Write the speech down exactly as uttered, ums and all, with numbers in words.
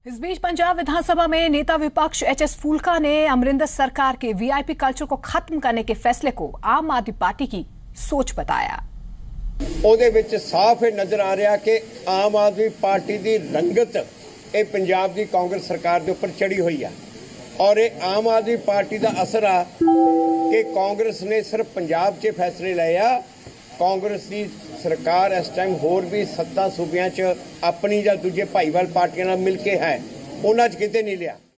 इस बीच पंजाब विधानसभा में नेता विपक्ष एच एस फूलका ने अमरिंदर सरकार के वी आई पी कल्चर को खत्म करने के फैसले को आम आदमी पार्टी की सोच बताया। ਉਹਦੇ ਵਿੱਚ ਸਾਫ਼ ਨਜ਼ਰ ਆ ਰਿਹਾ ਕਿ ਆਮ ਆਦਮੀ ਪਾਰਟੀ ਦੀ ਰੰਗਤ ਇਹ ਪੰਜਾਬ ਦੀ ਕਾਂਗਰਸ ਸਰਕਾਰ ਦੇ ਉੱਪਰ ਚੜੀ ਹੋਈ ਆ ਔਰ ਇਹ ਆਮ ਆਦਮੀ ਪਾਰਟੀ ਦਾ ਅਸਰ ਆ ਕਿ ਕਾਂਗਰਸ ਨੇ ਸਿਰਫ ਪੰਜਾਬ 'ਚ ਫੈਸਲੇ ਲਏ ਆ। ਕਾਂਗਰਸ ਦੀ ਸਰਕਾਰ ਇਸ ਟਾਈਮ ਹੋਰ ਵੀ ਸੱਤਾਂ ਸੂਬਿਆਂ 'ਚ ਆਪਣੀ ਜਾਂ ਦੂਜੇ ਭਾਈਵਾਲ ਪਾਰਟੀਆਂ ਨਾਲ ਮਿਲ ਕੇ ਹੈ, ਉਹਨਾਂ 'ਚ ਕਿਤੇ ਨਹੀਂ ਲਿਆ।